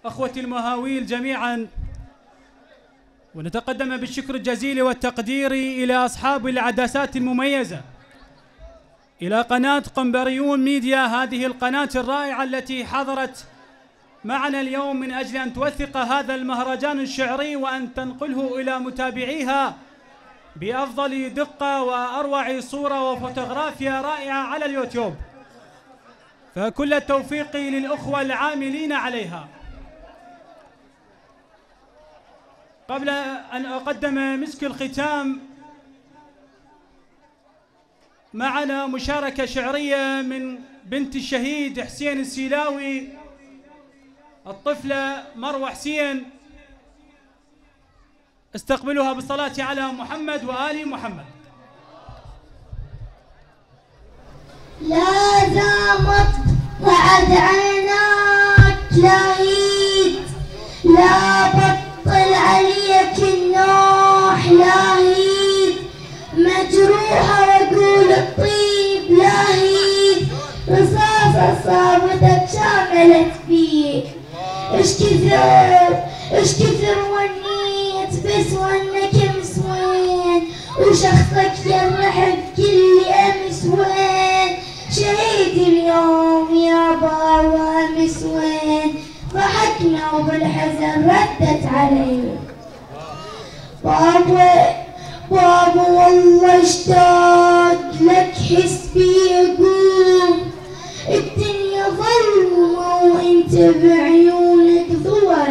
أخوتي المهاويل جميعا، ونتقدم بالشكر الجزيل والتقدير إلى أصحاب العدسات المميزة، إلى قناة قنبريون ميديا، هذه القناة الرائعة التي حضرت معنا اليوم من أجل أن توثق هذا المهرجان الشعري وأن تنقله إلى متابعيها بأفضل دقة وأروع صورة وفوتوغرافيا رائعة على اليوتيوب. فكل التوفيق للأخوة العاملين عليها. قبل أن أقدم مسك الختام، معنا مشاركة شعرية من بنت الشهيد حسين السيلاوي، الطفلة مروة حسين، استقبلوها بالصلاة على محمد وآل محمد. لا دامت بعد عيناك لاهيت، لا بطل عليك النوح لاهيت، مجروحة واقول الطيب لاهيت، رصاصة صابتك شاملت فيك، اش كثر ونيت بس وانك مسوين، وشخصك يرح بكل امس وين، شهيد اليوم يا بابا امس وين، ضحكنا وبالحزن ردت علي بابا والله اشتاق لك، حس بي يقوم الدنيا ظلمة وانت بعيونك ضوى،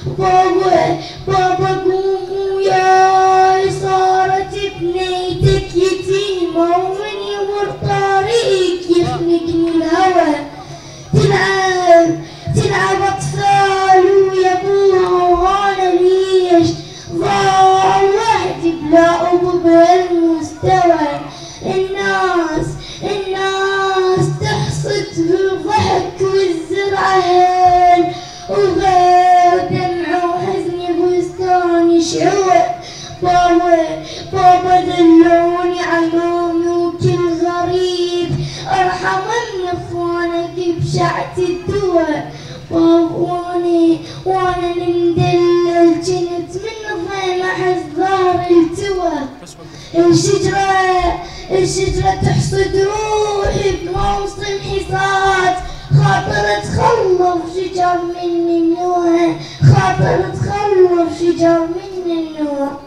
بابا قوم وياي، صارت بنيتك يتيمة ومن يمر طريق يخنقني الهوى، تلعب اطفال ويا ابوها وهانا ليش ضاع وحدي بلا ابو بهالمستوى، الناس تحصد بالضحك والزرع هين، وغير دمع وحزني بستاني شعور، بابا دلوني عمامي وكل غريب، ارحمني اخوانك بشعة الدواء، وانا المدلل جنت من خيمة حز ظهر التوى، الشجرة تحصد روحي بموسم حصاد، خاطر تخلف شجر من النوى، خاطر تخلف شجر من النوى.